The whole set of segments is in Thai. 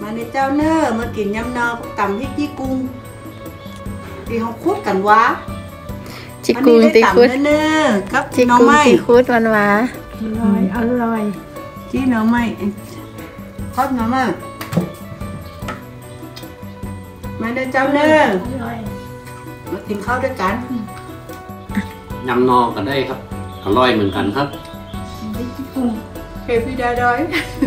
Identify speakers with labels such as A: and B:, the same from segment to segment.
A: มาในเจ้าเนอร์มากินยำนอตำพริกจี้กุ้งที่เขาคุดกันวะ
B: จิกุงตีคุด
A: เนอร์กับ
B: จิกุงตีคุดวันวะ
A: อร่อยจี้หน่อไม้ทอดหน่อไม้มาในเจ้าเนอร์มากินข้าวด้วยกัน
C: ยำนอกันได้ครับอร่อยเหมือนกันครับ
A: เคยพี่ได้ด้วย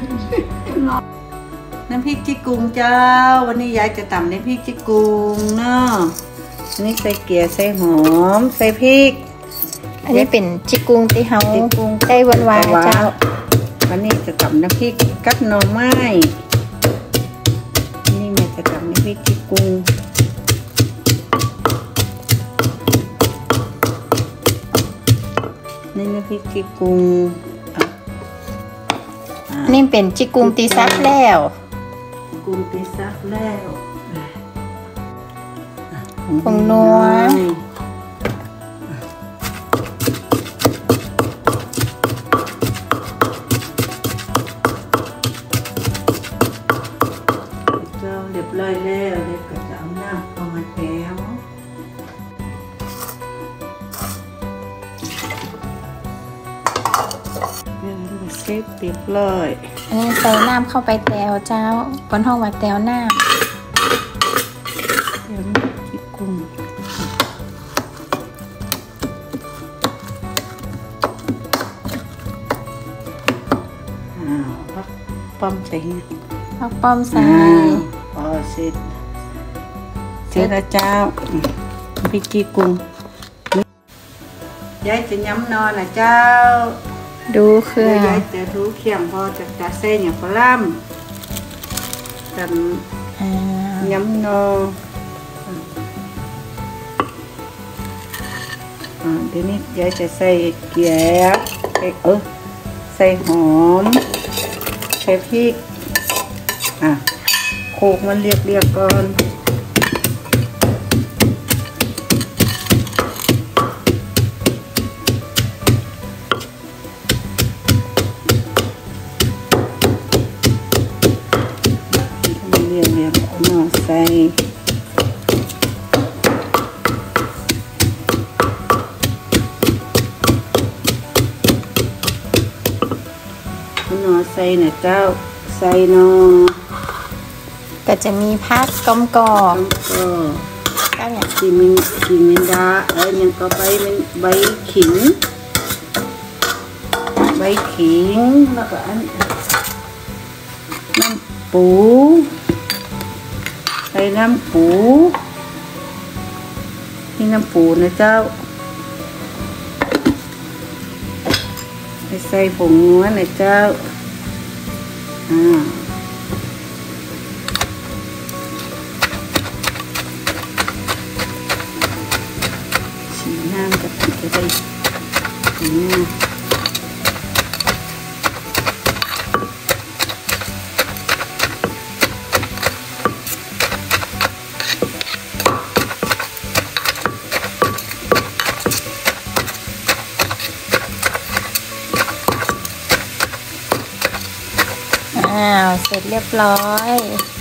A: น้ำพริกจิกุงเจ้าวันนี้ยายจะตำน้ำพริกจิกุงเนาะอันนี้ใส่เกลือใส่หอมใส่พริก
B: อันนี้เป็นจิกุงที่เขาได้วันวาเจ้า
A: วันนี้จะตำน้ำพริกกับหน่อไม้นี่แม่จะตำน้ำพริกจิกุงนี่น้ำพริกจิกุง
B: นี่เป็นจิกุงตีซักแล้ว
A: กุ้งตีซักแล้ว
B: ผงนัว
A: เจ้าเรียบร้อยแล้วเด็กก็จะเอาน้ำเอามาแถวเสร็จเรียบร้อย
B: อันนี้ใส่น้ำเข้าไปแตวเจ้าบนห้องว่าแตวน้ำ
A: เดี๋ยวจิกุ้งพักป้อมใส่
B: พักป้อมใส่
A: พอเสร็จแล้วเจ้าพริกจิกุ้งยายจะย้ำนอนนะเจ้า
B: ดูเครื่อง
A: ยายจะดูเขียมพอจะเส้นอย่างพล่ำกันย้ำนอเดี๋ยวนี้ยายจะใส่เกลือใส่หอมใส่พริกโขลกมันเรียบก่อนใส่หน่อใส่นะเจ้าใส่หน่อ
B: ก็จะมีผักกำกอก
A: ก็เนี่ยกินดายังก็ใบขิงแล้วก็น้ำปูใส่น้ำปูนี่น้ำปูนะเจ้าใส่ผงนัวนะเจ้าฉีดน้ำกับจะได้
B: เสร็จเรียบร้อย